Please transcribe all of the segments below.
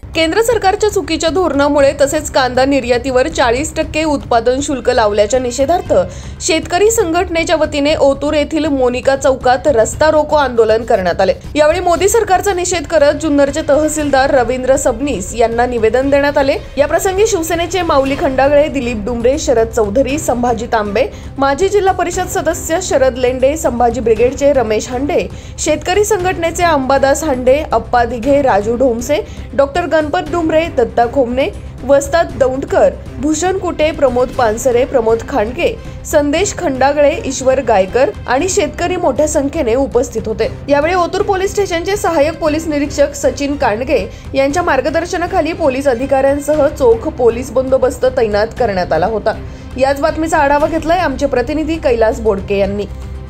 केंद्र सरकारच्या चुकीच्या धोरणामुळे तसेच कांदा निर्यातीवर 40% उत्पादन शुल्क लावल्याच्या निषेधार्थ शेतकरी संघटनेच्या वतीने ओतूर येथील मोनिका चौकात रस्ता रोको आंदोलन करण्यात आले। यावेळी मोदी सरकारचा निषेध करत जुन्नरचे तहसीलदार रवींद्र सबनीस यांना निवेदन देण्यात आले। या प्रसंगी शिवसेनेचे माऊली खंडागळे, दिलीप डुमरे, शरद चौधरी, संभाजी तांबे, माजी जिल्हा परिषद सदस्य शरद लेंडे, संभाजी ब्रिगेडचे रमेश हांडे, शेतकरी संघटनेचे अंबादास हांडे, अप्पा दिघे, राजू ढोमसे, डॉक्टर गणपत डुमरे, दत्ता खोमने, वस्ताद दौंडकर, भूषण कुटे, प्रमोद पानसरे, प्रमोद खांडगे, संदेश खंडागळे, ईश्वर गायकर आणि शेतकरी मोठ्या संख्येने उपस्थित होते। यावेळी ओतूर पोलीस स्टेशनचे सहाय्यक पोलीस निरीक्षक सचिन कांडगे यांच्या मार्गदर्शनाखाली पोलीस अधिकाऱ्यांसह चोख पोलीस बंदोबस्त तैनात करण्यात आला होता। याच बातमीचा आढावा घेतलाय आमचे प्रतिनिधी कैलास बोडके यांनी।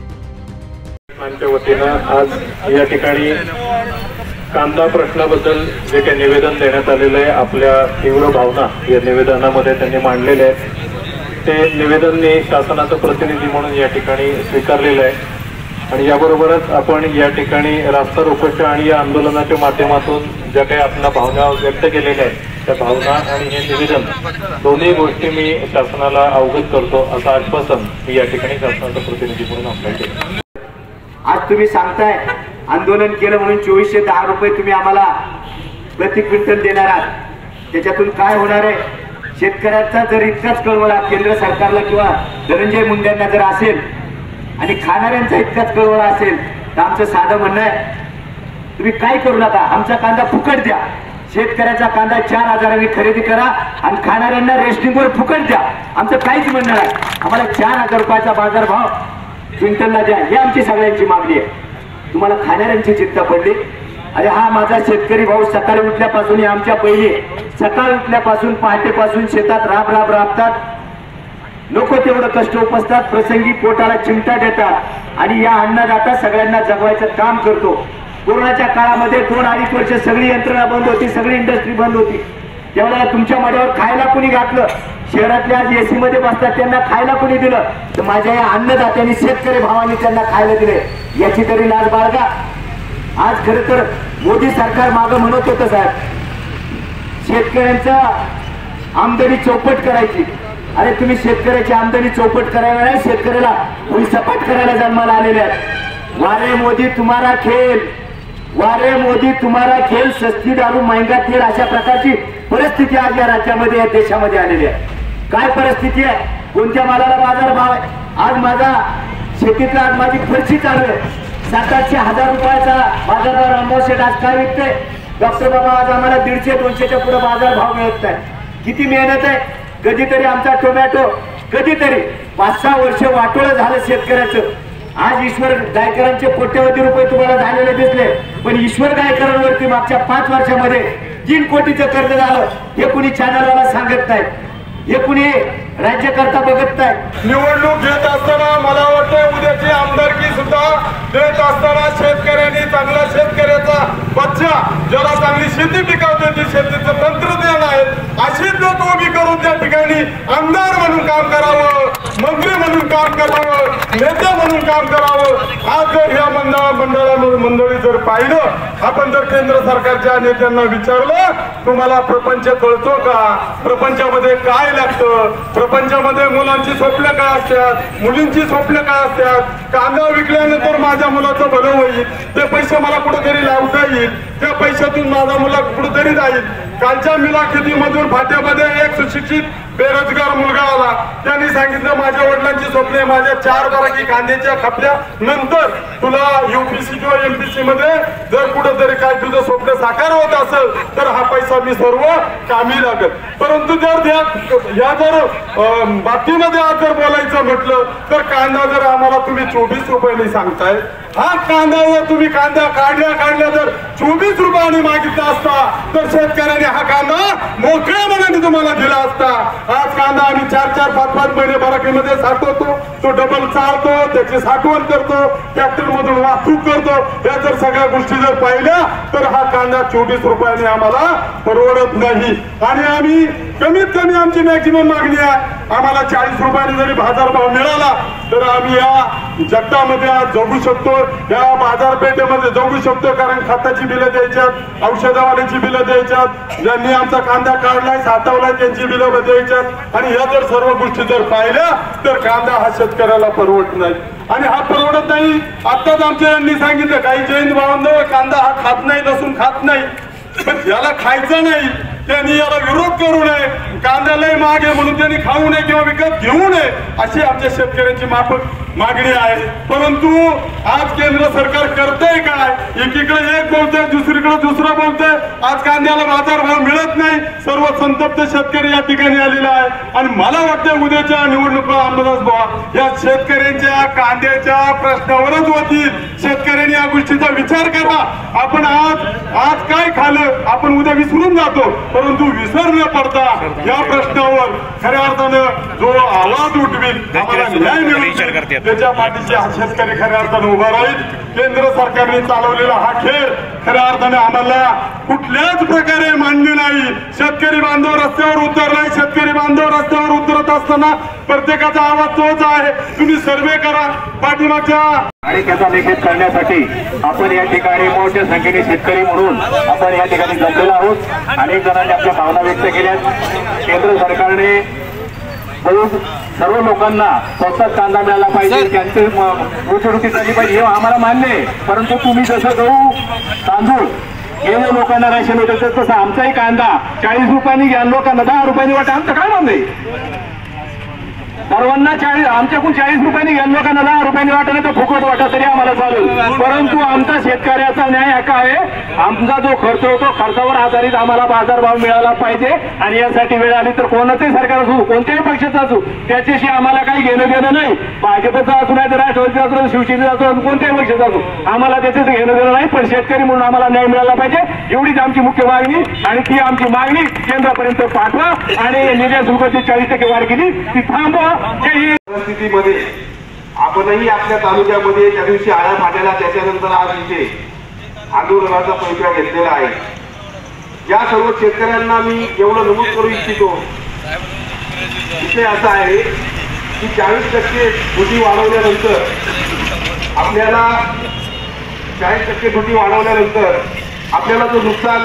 आज या ठिकाणी कांदा प्रश्नाबद्दल जे काही निवेदन देण्यात आलेलं आहे, आपल्या तीव्र भावना या निवेदनामध्ये त्यांनी मांडलेले आहेत। ते निवेदन शासनाचं प्रतिनिधी म्हणून या ठिकाणी स्वीकारलेलं आहे आणि याबरोबरच आपण या ठिकाणी रास्ता रोकोच्या आणि या आंदोलनाच्या माध्यमातून ज्या काही आपल्या भावना व्यक्त केलेल्या आहेत त्या भावना आणि हे निवेदन दोन्ही गोष्टी मी शासनाला अवगत करतो असं आश्वासन मी या ठिकाणी शासनाचा प्रतिनिधी म्हणून आपल्याला केलं। आज तुम्ही सांगताय आंदोलन केलं म्हणून 2410 रुपये तुम्ही आम्हाला प्रति क्विंटल देणार आहात, त्याच्यातून काय होणार आहे? शेतकऱ्यांचा जर इतकाच कळवळा केंद्र सरकारला किंवा धनंजय मुंडेंना जर असेल आणि खाणाऱ्यांचा इतकाच कळवळा असेल तर आमचं साधं म्हणणं आहे, तुम्ही काय करू नका, आमचा कांदा फुकट द्या। शेतकऱ्याचा कांदा 4000 खरेदी करा आणि खाणाऱ्यांना रेशनिंगवर फुकट द्या। आमचं काहीच म्हणणं आहे, आम्हाला 4000 रुपयाचा बाजारभाव क्विंटलला द्या, ही आमची सगळ्यांची मागणी आहे। तुम्हाला खाणाऱ्यांची चिंता पडली? अरे हा माझा शेतकरी भाऊ सकाळी उठल्यापासून आमच्या बहिणी सकाळी उठल्यापासून पहाटेपासून शेतात राबतात, नको तेवढं कष्ट उपसतात, प्रसंगी पोटाला चिमटा देतात आणि या अन्नदाता सगळ्यांना जगवायचं काम करतो। कोरोनाच्या काळामध्ये 2-2.5 वर्ष सगळी यंत्रणा बंद होती, सगळी इंडस्ट्री बंद होती, त्यावेळेला तुमच्या माड्यावर खायला कोणी घातलं? शहरातल्या आज एसी मध्ये बसतात त्यांना खायला कोणी दिलं? तर माझ्या या अन्नदात्यांनी शेतकरी भावांनी त्यांना खायला दिले, याची तरी लाज बाळगा। आज खरं तर मोदी सरकार मागं म्हणत होतं साहेब शेतकऱ्यांचा आमदानी चौपट करायची। अरे तुम्ही शेतकऱ्याची आमदानी चौपट करायला नाही, शेतकऱ्याला भुईसपाट करायला जन्माला आलेले आहेत। वारे मोदी तुम्हारा खेळ, वारे मोदी तुम्हारा खेळ, सस्ती दारू महंगा तेल, अशा प्रकारची परिस्थिती आज या राज्यामध्ये या देशामध्ये आलेली आहे। काय परिस्थिती आहे? कोणत्या मालाला बाजार भाव आहे? आज माझा शेतीतला आज माझी फरशी चालू आहे, 700-800 रुपयाचा बाजारभाव रामभाऊ शेठ आज काय विकतोय? डॉक्टर बाबा आज आम्हाला 150-200च्या पुढे बाजार भाव मिळत नाही। किती मेहनत आहे? कधीतरी आमचा टोमॅटो, कधीतरी 5-6 वर्ष वाटोळं झालं शेतकऱ्याचं। आज ईश्वर गायकरांचे कोट्यवधी रुपये तुम्हाला झालेले दिसले, पण ईश्वर गायकरांवरती मागच्या 5 वर्षामध्ये 3 कोटीचं कर्ज झालं, हे कुणी चॅनलवाला सांगत नाही, हे कुणी राज्यकर्ता बघत नाही। निवडणूक घेत असताना मला वाटतं उद्याची आमदारकी सुद्धा देत असताना शेतकऱ्यांनी चांगला शेतकऱ्याचा बच्चा ज्याला चांगली शेती पिकवते, ती शेतीचं तंत्रज्ञान आहे, अशीच लोक उभी करून त्या ठिकाणी आमदार म्हणून काम करावं, मंत्री म्हणून काम करावं, नेते म्हणून काम करावं। आज जर ह्या मंडळी जर पाहिलं, आपण जर केंद्र सरकारच्या नेत्यांना विचारलं तुम्हाला प्रपंच कळतो का, प्रपंचामध्ये काय लागतं, प्रपंचामध्ये मुलांची स्वप्न काय असतात, मुलींची स्वप्न काय असतात, कांदा विकल्यानंतर माझ्या मुलाचं भलं होईल, ते पैसे मला कुठेतरी लावता येईल, त्या पैशातून माझा मुला कुठेतरी जाईल। कालच्या मिलाखतीमधून फाट्यामध्ये एक सुशिक्षित बेरोजगार मुलगा आला, त्यांनी सांगितलं माझ्या वडिलांची स्वप्ने माझ्या 4 बराकी कांद्याच्या खपल्या नंतर तुला UPC किंवा MPC मध्ये जर कुठेतरी काय तुझं स्वप्न साकार होत असेल तर हा पैसा मी सर्व कामी लागेल। परंतु जर या जर बातमीमध्ये आज जर बोलायचं म्हटलं तर कांदा जर आम्हाला तुम्ही 24 रुपयांनी सांगताय, हा कांदा जर तुम्ही कांदा काढल्या जर 24 रुपयांनी मागितला असता तर शेतकऱ्याने हा कांदा मोकळ्या मनाने तुम्हाला दिला असता। आज कांदा आम्ही 4-5 महिने बराकीमध्ये साठवतो, तो डबल चालतो, त्याची साठवण करतो, ट्रॅक्टर मधून वाहतूक करतो, या जर सगळ्या गोष्टी जर पाहिल्या तर हा कांदा 24 रुपयांनी आम्हाला परवडत नाही। आणि आम्ही कमीत कमी आमची मॅक्झिमम मागणी आहे, आम्हाला 40 रुपयाने जरी बाजारभाव मिळाला तर आम्ही या जगतामध्ये आज जगू शकतो, या बाजारपेठेमध्ये जगू शकतो. कारण खताची बिलं द्यायच्यात, औषधवाल्याची बिलं द्यायच्यात, ज्यांनी आमचा कांदा काढलाय साठवलाय त्यांची बिलं द्यायच्यात. आणि या जर सर्व गोष्टी जर पाहिल्या तर कांदा हा शेतकऱ्याला परवडत नाही. आणि हा परवडत नाही. आताच आमच्या यांनी सांगितलं काही जैन भावांनो कांदा हा खात नाही, लसूण खात नाही, पण ज्याला खायचं नाही त्यांनी याला विरोध करू नये. कांदा लय महाग आहे म्हणून त्यांनी खाऊ नये किंवा विकत घेऊ नये अशी आमच्या शेतकऱ्यांची मागणी आहे. परंतु आज केंद्र सरकार करतंय काय, एकीकडे एक बोलतंय दुसरीकडे दुसरं बोलतंय. आज कांद्याला बाजारभाव मिळत नाही, सर्व संतप्त शेतकरी या ठिकाणी आलेला आहे. आणि मला वाटतं उद्याच्या निवडणुका अंबादास भाऊ या शेतकऱ्यांच्या कांद्याच्या प्रश्नावरच होतील. शेतकऱ्यांनी या गोष्टीचा विचार करा. आपण आज काय खाल्लं आपण उद्या विसरून जातो, परंतु विसर न पडता या प्रश्नावर खऱ्या अर्थानं जो आवाज उठवेल आम्हाला न्याय मिळेल त्याच्या पाठीशी हा शेतकरी खऱ्या अर्थानं उभा राहील. केंद्र सरकारने चालवलेला हा खेळ खऱ्या अर्थाने आम्हाला कुठल्याच प्रकारे मान्य नाही. शेतकरी बांधव रस्त्यावर उतरलाय, शेतकरी बांधव रस्त्यावर उतरत असताना प्रत्येकाचा आवाज तोच आहे. तुम्ही सर्वे करा पाठीमागच्या आणि त्याचा निषेध करण्यासाठी आपण या ठिकाणी मोठ्या संख्येने शेतकरी म्हणून आपण या ठिकाणी जमलेलो आहोत. अनेक जणांनी आपल्या भावना व्यक्त केल्या. केंद्र सरकारने सर्व लोकांना स्वस्तात कांदा मिळाला पाहिजे, त्यांची रोजीरोटी झाली पाहिजे हे आम्हाला मान्य आहे. परंतु तुम्ही जसं गहू तांदूळ गेल्या लोकांना राशन होतं तसं आमचाही कांदा 40 रुपयांनी घ्या, लोकांना 10 रुपयांनी वाटा. आमचं काय म्हणणं सर्वांना 40 आमच्याकडून 40 रुपयांनी घ्या, लोकांना 10 रुपयांनी वाटा नाही तर फुकट वाटा तरी आम्हाला चालेल. परंतु आमचा शेतकऱ्याचा न्याय हा काय आहे, आमचा जो खर्च होतो खर्चावर आधारित आम्हाला बाजारभाव मिळाला पाहिजे. आणि यासाठी वेळ आली तर कोणाचंही सरकार असू, कोणत्याही पक्षाचा असू, त्याच्याशी आम्हाला काही घेणं देणं नाही. भाजपचा असू नाही तर राष्ट्रवादीचा असू, शिवसेनेचा असू, कोणत्याही पक्षाचा असू, आम्हाला त्याच्याच घेणं देणं नाही. पण शेतकरी म्हणून आम्हाला न्याय मिळाला पाहिजे एवढीच आमची मुख्य मागणी. आणि ती आमची मागणी केंद्रापर्यंत पाठवा आणि निर्यात शुल्काची 40% वाढ केली ती थांबवा. परिस्थितीमध्ये आपणही आपल्या तालुक्यामध्ये त्या दिवशी आळा फाटला, त्याच्यानंतर आज इथे आंदोलनाचा परिचय घेतलेला आहे. या सर्व शेतकऱ्यांना मी एवढं नमूद करू इच्छितो, विषय असा आहे की 40% दुधी वाढवल्यानंतर आपल्याला 40% दुधी वाढवल्यानंतर आपल्याला जो नुकसान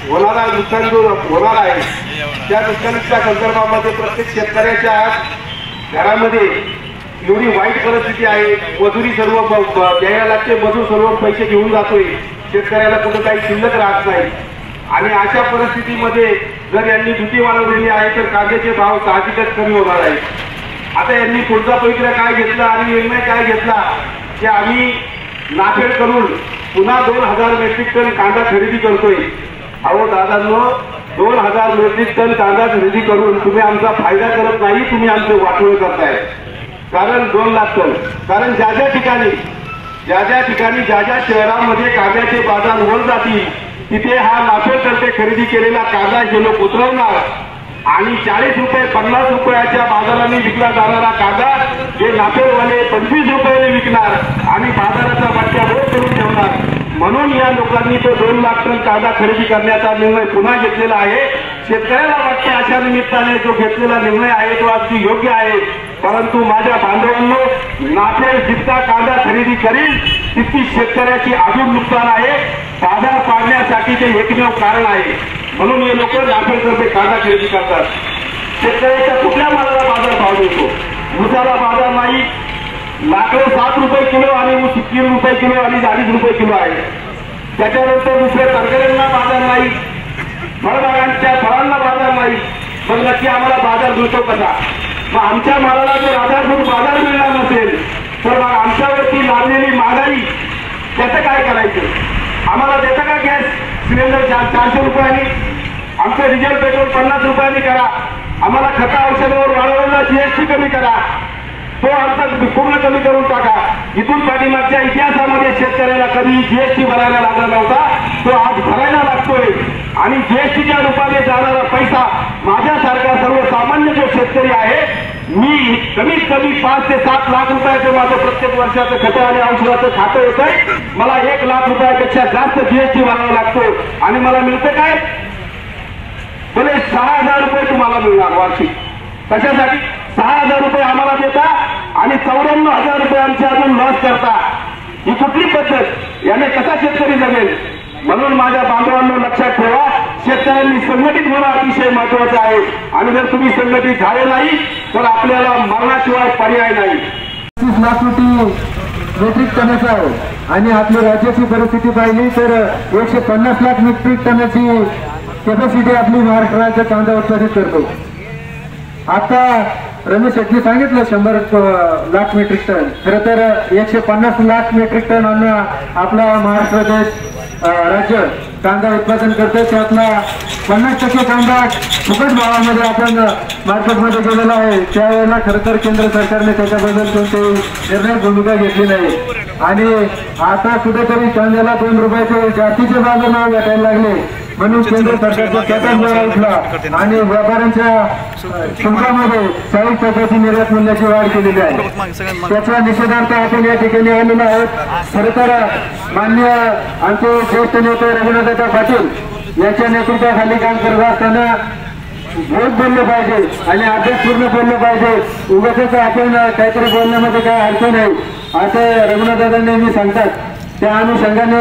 जो होणार आहे त्या नुकसानीच्या संदर्भामध्ये प्रत्येक शेतकऱ्याच्या घरामध्ये एवढी वाईट परिस्थिती आहे. मजुरी सर्व द्यायला लागते, मजूर सर्व पैसे घेऊन जातोय, शेतकऱ्याला कुठं काही शिल्लक राहत नाही. आणि अशा परिस्थितीमध्ये जर यांनी दुधी वाढवलेली आहे तर कांद्याचे भाव साहजिकच कमी होणार आहेत. आता यांनी पुढचा पवित्रा काय घेतला आणि निर्णय काय घेतला की आम्ही नाफेड करून पुन्हा 2000 मेट्रिक टन कांदा खरेदी करतोय. अहो दादांनो, 2000 मेट्रिक टन कांदा खरेदी करून तुम्ही आमचा फायदा करत नाही, तुम्ही आमचे वाटोळे करताय. कारण 2 लाख टन, कारण ज्या ज्या ठिकाणी ज्या ज्या शहरांमध्ये कांद्याचे बाजार वर जातील तिथे हा नाफेडतर्फे खरेदी केलेला कांदा हे लोक उतरवणार आणि 40 रुपये 50 रुपयाच्या बाजाराने विकला जाणारा कांदा हे नाफेडवाले 25 रुपयाने विकणार आणि बाजाराचा वाट्या वर करून ठेवणार. म्हणून या लोकांनी तो 2 लाख टन कांदा खरेदी करण्याचा निर्णय पुन्हा घेतलेला आहे. शेतकऱ्याला वाटते अशा निमित्ताने जो घेतलेला निर्णय आहे तो अगदी योग्य आहे. परंतु माझ्या बांधवांनो, नाफेड जितका कांदा खरेदी करेल तितकी शेतकऱ्याची अजून नुकसान आहे. बाजार पाडण्यासाठी ते एकमेव कारण आहे. म्हणून हे लोक नाफेडतर्फे कांदा खरेदी करतात. शेतकऱ्याच्या कुठल्या मालाला बाजार भाव देतो? ऊसाला बाजार नाही, लाकडं 7 रुपये किलो आणि ऊस 3 रुपये किलो आणि 40 रुपये किलो आहे. त्याच्यानंतर दुसऱ्या तरकारींना बाजार नाही, फळबागांच्या फळांना बाजार नाही. मग नक्की आम्हाला बाजार मिळतो कसा? मग आमच्या मालाला जर आधारभूत बाजार मिळणार नसेल तर मग आमच्यावरती लावलेली महागाई त्याचं काय करायचं? आम्हाला देता का गॅस सिलेंडर 400 रुपयांनी? आमचं डिझेल पेट्रोल 50 रुपयांनी करा. आम्हाला खता औषधावर वाढवलेला GST कमी करा, तो आमचा पूर्ण कमी करून टाका. इथून पाठीमागच्या इतिहासामध्ये शेतकऱ्याला कधी GST भरायला लागला नव्हता, तो आज भरायला लागतोय. आणि GSTच्या रूपाने जाणारा पैसा माझ्यासारखा सर्वसामान्य जो शेतकरी आहे, मी कमीत कमी 5 ते 7 लाख रुपयाचं माझं प्रत्येक वर्षाचं खतं आणि औषधाचं खातं येतंय. मला 1 लाख रुपयापेक्षा जास्त GST भरावा लागतो आणि मला मिळतं काय? भले 6,000 रुपये तुम्हाला मिळणार वार्षिक. कशासाठी 6,000 रुपये आम्हाला देता आणि 94,000 रुपये आमचे अजून लॉस करता? ही कुठली पद्धत? याने कसा शेतकरी जगेल? म्हणून माझ्या बांधवांनो लक्षात ठेवा, शेतकऱ्यांनी संघटित होणं अतिशय महत्वाचं आहे. आणि जर तुम्ही संघटित झाले नाही तर आपल्याला मरणाशिवाय पर्याय नाही. 30 लाख कोटी मेट्रिक टनाचा आहे आणि आपली राज्याची परिस्थिती पाहिली तर 150 लाख मेट्रिक टनाची कॅपॅसिटी आपली महाराष्ट्र राज्य कांदा उत्पादित करतो. आता रमेश शेट्टी सांगितलं 100 लाख मेट्रिक टन. खरं तर 150 लाख मेट्रिक टन अन्न आपला महाराष्ट्र देश राज्य कांदा उत्पादन करतो. त्यातला 50% कांदा फुकट भावामध्ये आपण मार्केटमध्ये गेलेला आहे. त्यावेळेला खरं तर केंद्र सरकारने त्याच्याबद्दल कोणतीही निर्णायक भूमिका घेतली नाही आणि आता कुठेतरी कांद्याला 2 रुपयाचे जास्तीचे बाजारभाव भेटायला लागले म्हणून केंद्र सरकारचा कॅटॅगरी उठला आणि व्यापाऱ्यांच्या शुल्कामध्ये 40% निर्यात मूल्याची वाढ केलेली आहे. त्याच्या निषेधार्थ आपण या ठिकाणी आलेलो आहोत. खरं तर माननीय आमचे ज्येष्ठ नेते रघुनाथदादा पाटील यांच्या नेतृत्वाखाली काम करत असताना बोध बोललं पाहिजे आणि अभ्यासपूर्ण बोललं पाहिजे. उगाच आपण काहीतरी बोलण्यामध्ये काय अर्थ नाही असं रघुनाथदादा नेहमी सांगतात. त्या अनुषंगाने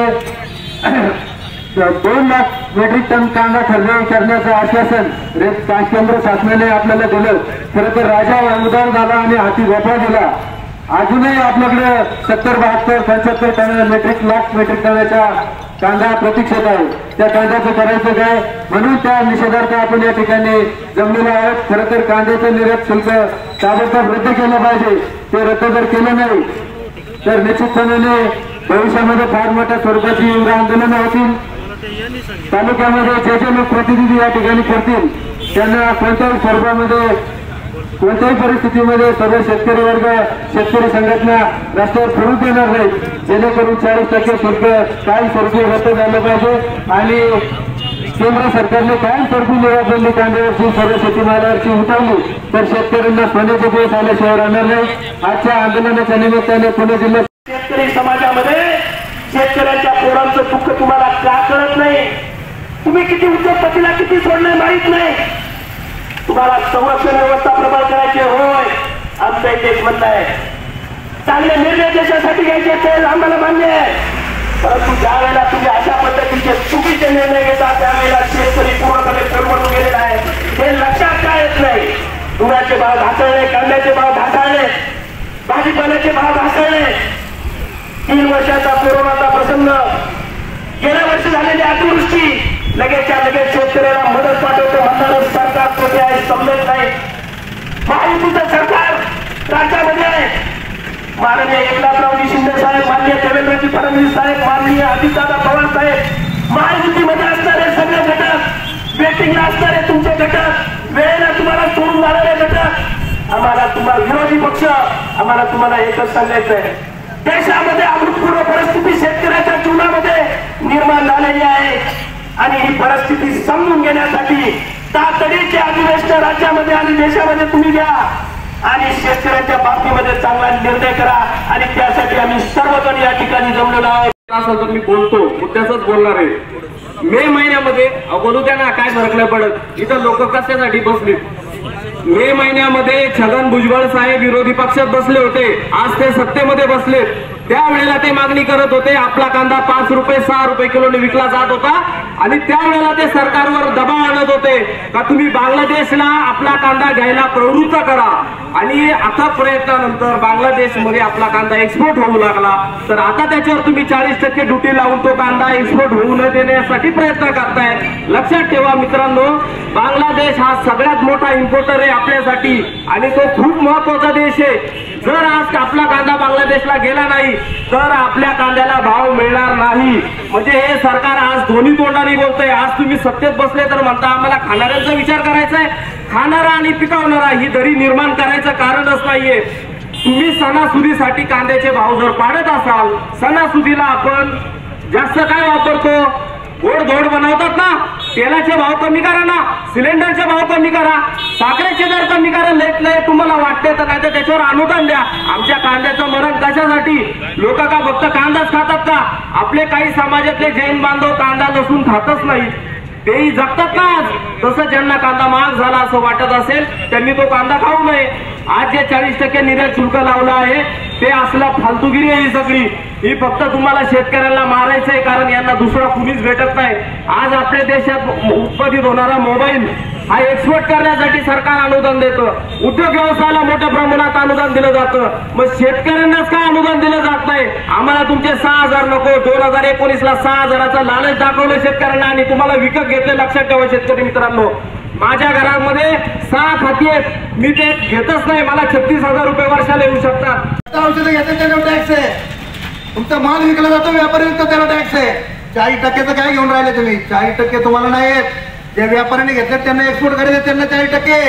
2 लाख मेट्रिक टन कांदा खरेदी करण्याचं आश्वासन केंद्र शासनाने आपल्याला दिलं. खरं तर राजा अनुदान झाला आणि हाती गोपा दिला. अजूनही आपल्याकडे 70, 72, 75 टन लाख मेट्रिक टनाच्या कांदा प्रतीक्षेत आहे. त्या कांद्याचं करायचं काय म्हणून त्या निषेधार्थ आपण या ठिकाणी जमलेलो आहोत. खरं तर कांद्याचं निर्यात शुल्क ताबडतोब रद्द केलं पाहिजे. ते रद्द जर केलं नाही तर निश्चितपणे भविष्यामध्ये फार मोठ्या स्वरूपाची उग्र आंदोलनं होतील. तालुक्यामध्ये जे जे लोक प्रतिनिधी या ठिकाणी करतील त्यांना कोणत्याही स्वरूपामध्ये कोणत्याही परिस्थितीमध्ये सर्व शेतकरी वर्ग शेतकरी संघटना रस्त्यावर फिरू देणार नाही. जेणेकरून 40% शुल्क कायम स्वरूपी रद्द झालं पाहिजे आणि केंद्र सरकारने कायम स्वरूपी निर्यातबंदी कांद्यावरची सर्व शेतीमालावरची उठवली तर शेतकऱ्यांना सोन्याचे दिवस आल्याशिवाय राहणार नाही. आजच्या आंदोलनाच्या निमित्ताने पुणे जिल्ह्यात शेतकरी समाजामध्ये शेतकऱ्यांच्या पोरांचं दुःख तुम्हाला का कळत नाही? तुम्ही किती उद्योगपतीला किती सोडणे माहित नाही. तुम्हाला संरक्षण व्यवस्था प्रबळ करायची होय आमचं एक म्हणणं आहे. चांगले निर्णय देशासाठी घ्यायचे ते आम्हाला मान्य आहे. परंतु ज्या वेळेला तुम्ही अशा पद्धतीचे चुकीचे निर्णय घेता त्यावेळेला शेतकरी पूर्णपणे करमणूक गेलेला आहे. हे लक्षात काय येत नाही. दुधाचे भाव ढासळले, कांद्याचे भाव ढासळले, भाजीपाल्याचे भाव ढासळले. 3 वर्षाचा कोरोनाचा प्रसंग, गेल्या वर्षी झालेली अतिवृष्टी, लगेचच्या लगेच शेतकऱ्याला मदत पाठवतो म्हणणारं सरकार कुठे आहे समजत नाही. महायुतीचं सरकार राज्यामध्ये आहे. माननीय एकनाथरावजी शिंदे साहेब, माननीय देवेंद्रजी फडणवीस साहेब, माननीय अजितदादा पवार साहेब, महायुतीमध्ये असणारे सगळे घटक, वेटिंगला असणारे तुमचे घटक, वेळेला तुम्हाला सोडून जाणारे घटक, आम्हाला तुम्हाला विरोधी पक्ष, आम्हाला तुम्हाला एकच सांगायचं आहे. देशामध्ये अभूतपूर्व परिस्थिती शेतकऱ्याच्या जीवनामध्ये निर्माण झालेली आहे आणि ही परिस्थिती समजून घेण्यासाठी तातडीचे अधिवेशन राज्यामध्ये आणि देशामध्ये तुम्ही घ्या आणि शेतकऱ्यांच्या बाबतीमध्ये चांगला निर्णय करा आणि त्यासाठी आम्ही सर्वजण या ठिकाणी जमलेलो आहोत. असं तर मी बोलतो मुद्द्याच बोलणार आहे. मे महिन्यामध्ये बोलू द्या ना, काय फरक नाही पडत. इथं लोक कशासाठी बसले? मे महिन्यामध्ये छगन भुजबळ साहेब विरोधी पक्षात बसले होते, आज ते सत्तेमध्ये बसले. त्यावेळेला ते मागणी करत होते आपला कांदा 5 रुपये 6 रुपये किलोने विकला जात होता आणि त्यावेळेला ते सरकारवर दबाव आणत होते का तुम्ही बांगलादेशला आपला कांदा घ्यायला प्रवृत्त करा. आणि आता प्रयत्नानंतर बांगलादेशमध्ये आपला कांदा एक्सपोर्ट होऊ लागला. तर आता त्याच्यावर तुम्ही 40% ड्युटी लावून तो कांदा एक्सपोर्ट होऊ न देण्यासाठी प्रयत्न करताय. लक्षात ठेवा मित्रांनो, बांगलादेश हा सगळ्यात मोठा इम्पोर्टर आहे आपल्यासाठी आणि तो खूप महत्वाचा देश आहे. जर आज आपला कांदा बांगलादेशला गेला नाही तर आपल्या कांद्याला भाव मिळणार नाही. म्हणजे हे सरकार आज दोन्ही तोंडाने बोलतंय. आज तुम्ही सत्तेत बसले तर म्हणता आम्हाला खाणाऱ्यांचा विचार करायचा आहे. खाणारा आणि पिकवणारा ही दरी निर्माण करायचं कारणच नाहीये. तुम्ही सणासुदीसाठी कांद्याचे भाव जर पाडत असाल, सणासुदीला आपण जास्त काय वापरतो? गोड धोड बनवतात ना, तेलाचे भाव कमी करा ना, सिलेंडरचे भाव कमी करा, साखरेचे दर कमी करा. लय तुम्हाला वाटते तर नाही तर त्याच्यावर अनुदान द्या. आमच्या कांद्याचं मरण कशासाठी? लोक का फक्त कांदाच खातात का? आपले काही समाजातले जैन बांधव कांदा लसूण खातच नाही. तेही जगतात ना. तसं ज्यांना कांदा महाग झाला असं वाटत असेल त्यांनी तो कांदा खाऊ नये. आज जे 40% निर्यात शुल्क लावलं आहे ते असला फालतूगिरी आहे. ही सगळी ही फक्त तुम्हाला शेतकऱ्यांना मारायचंय, कारण यांना दुसरा कुणीच भेटत नाही. आज आपल्या देशात उत्पादित होणारा मोबाईल हा एक्सपोर्ट करण्यासाठी सरकार अनुदान देतं. उद्योग व्यवसायाला मोठ्या प्रमाणात अनुदान दिलं जातं. मग शेतकऱ्यांनाच काय अनुदान दिलं जात नाही? आम्हाला तुमचे 6,000 नको, 2019ला 6,000चा लालच दाखवलं शेतकऱ्यांना आणि तुम्हाला विकत घेतले. लक्षात ठेवा शेतकरी मित्रांनो, माझ्या घरामध्ये 6 खाती आहेत, मी ते घेतच नाही. मला 36,000 रुपये वर्षाला येऊ शकतात. औषधं घेतात त्याच्यावर टॅक्स आहे. तुमचा माल विकला जातो, व्यापारी विकतो त्याला टॅक्स आहे. 40% काय घेऊन राहिले तुम्ही? 40% तुम्हाला नाही येत. जे व्यापाऱ्याने घेतले त्यांना एक्सपोर्ट करायचे, त्यांना 40%.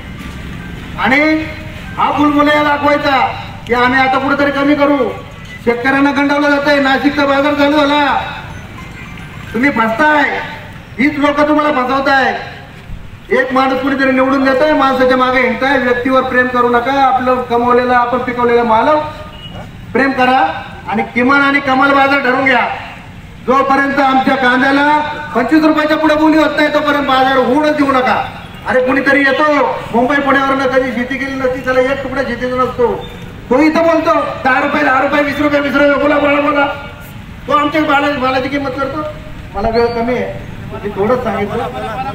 आणि हा फुलमुले दाखवायचा की आम्ही आता कुठेतरी कमी करू. शेतकऱ्यांना गंडावलं जात आहे. नाशिकचा बाजार चालू झाला, तुम्ही फसताय. हीच लोक तुम्हाला फसवताय. एक माणूस कुणीतरी निवडून देत आहे, माणसाच्या मागे हिंडताय. व्यक्तीवर प्रेम करू नका. आपलं कमवलेलं आपण पिकवलेलं माल प्रेम करा आणि किमान आणि कमाल बाजार ठरवून घ्या. जोपर्यंत आमच्या कांद्याला 25 रुपयाच्या पुढे बोली होत नाही तोपर्यंत बाजार होऊनच देऊ नका. अरे कुणीतरी येतो मुंबई पुण्यावरनं, कधी शेती केली नसती, त्याला एक तुकडा शेतीचा नसतो, तो इथं बोलतो 10 रुपये 10 रुपये 20 रुपये 20 रुपये बोला बोला बोला. तो आमच्या मालाची किंमत करतो. मला वेळ कमी आहे, मी थोडंच सांगितलं.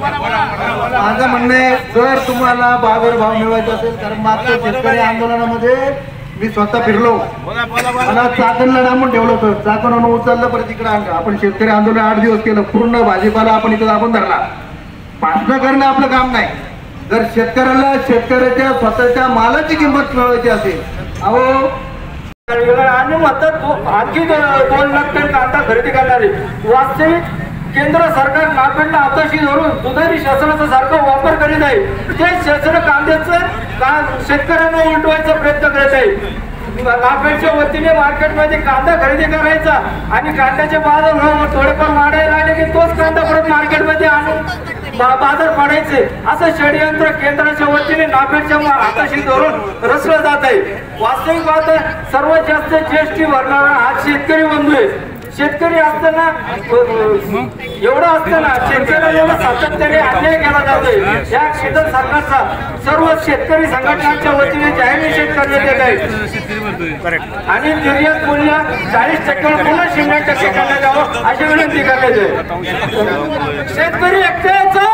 माझं म्हणणं आहे, जर तुम्हाला बाजारभाव मिळवायचा असेल, कारण मागच्या शेतकरी आंदोलनामध्ये मी स्वतः फिरलो, मला चाकणला डांबून ठेवलं होतं. चाकण उचललं परत इकडे आणलं. आपण शेतकरी आंदोलन 8 दिवस केलं. पूर्ण भाजीपाला आपण इथं दाबून धरला. भाषण करणं आपलं काम नाही. जर शेतकऱ्याला शेतकऱ्याच्या स्वतःच्या मालाची किंमत मिळवायची असेल, अहो आणि म्हणतात आणखी 2 लाख टन कांदा खरेदी करणारे. वास्तविक केंद्र सरकार नाफेडला हाताशी धरून दुधारी शासनाचा सारखा वापर करीत आहे. ते शासन कांद्याचं शेतकऱ्यांना उलटवायचा प्रयत्न करत आहे. नाफेडच्या वतीने मार्केटमध्ये कांदा खरेदी करायचा आणि कांद्याचे बाजार थोडेफार वाढायला लागले की तोच कांदा परत मार्केटमध्ये आणून बाजार पाडायचे. असं षडयंत्र केंद्राच्या वतीने नाफेडच्या हाताशी धरून रचलं जात आहे. वास्तविक बात सर्वात जास्त जीएसटी भरणारा हा शेतकरी बंधू आहे. शेतकरी असताना एवढं असताना शेतकऱ्याला सातत्याने अन्याय केला जातोय. या केंद्र सरकारचा सर्व शेतकरी संघटनांच्या वतीने जाहीर निषेध करण्यात येत आहे आणि निर्यात मूल्य 40% पुन्हा 0% करण्यात यावं अशी विनंती करण्यात येते. शेतकरी एकट्याचा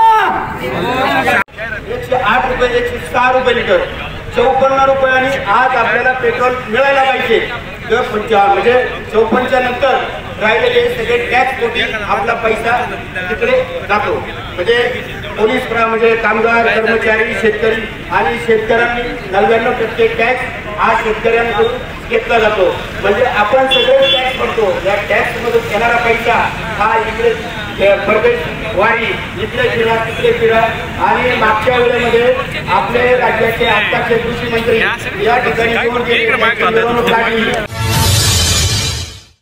108 रुपये 106 रुपये लिटर 54 रुपयांनी आज आपल्याला पेट्रोल मिळायला पाहिजे. म्हणजे 54 नंतर राहिलेले सगळे टॅक्स पोटी आपला पैसा तिकडे जातो. म्हणजे पोलीस म्हणजे कामगार कर्मचारी शेतकरी आणि शेतकऱ्यांनी 99% टॅक्स हा शेतकऱ्यांकडून घेतला जातो. म्हणजे आपण सगळे टॅक्स भरतो. या टॅक्स मधून येणारा पैसा हा इकडे परदेश वारी, इकडे फिरा तिकडे फिरा. आणि मागच्या वेळेमध्ये आपले राज्याचे आत्ताचे कृषी मंत्री या ठिकाणी मिरवणूक काढली.